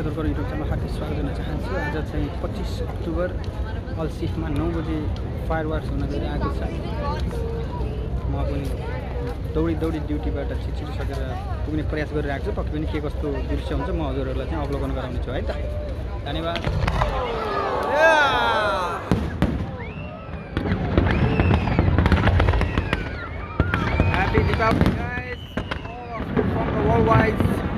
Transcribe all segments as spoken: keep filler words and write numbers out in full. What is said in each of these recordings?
बहादुरको YouTube च्यानलमा हार्दिक स्वागत गर्न चाहन्छु। आज चाहिँ पच्चिस अक्टोबर अल्सिफमा नौ बजे फायर वर्क्स हुन गइरहेको छ। म पनि दौडी दौडी ड्युटीबाट छिटो सकेर पुग्ने प्रयास गरिरहेको छु। पक्कै पनि के कस्तो दृश्य हुन्छ म हजुरहरूलाई चाहिँ अवलोकन गराउने छु है त। धन्यवाद। Happy Deepavali guys, from the worldwide.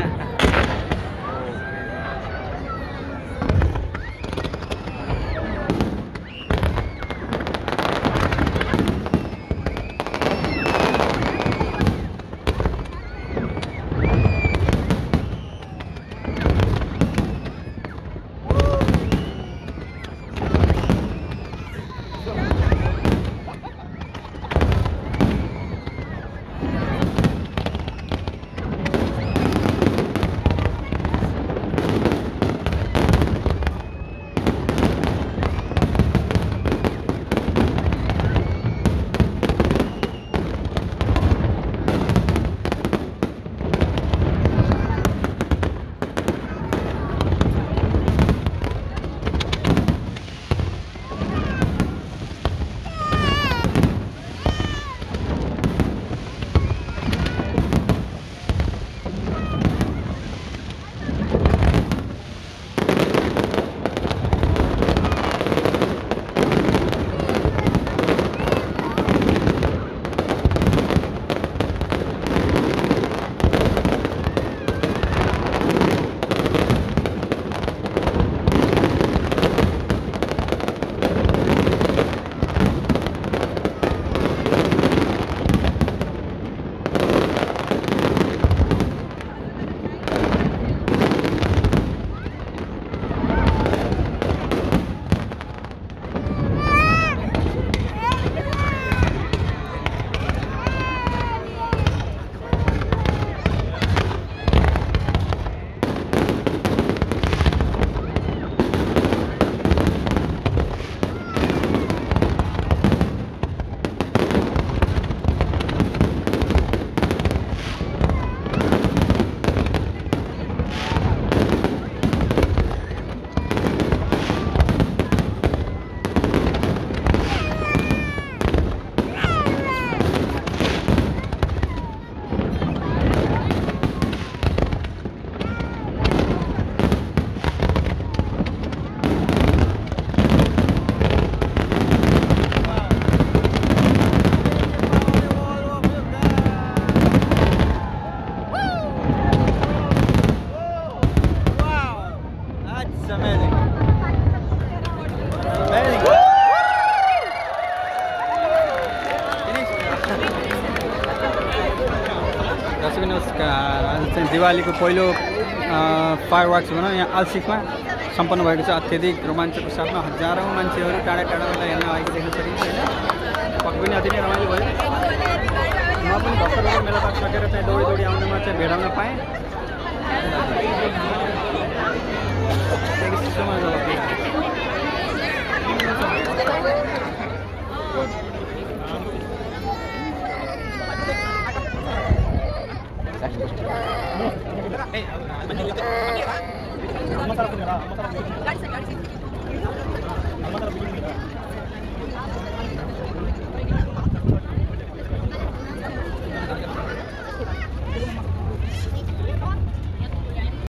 नमस्कार। आज चाहिँ दिवालीको पहिलो फायर वर्क्स भनौँ यहाँ आल्सिफमा सम्पन्न भएको छ। अत्यधिक रोमाञ्चको साथमा हजारौँ मान्छेहरू टाढा टाढाबाट हेर्न आएको देख्न सकिन्छ होइन। पक्कै पनि अति नै रमाइलो भयो। म पनि भर्खर मेलापात सकेर चाहिँ दौडी दौडी आउनुमा चाहिँ भेडाउन पाएँ। Hey,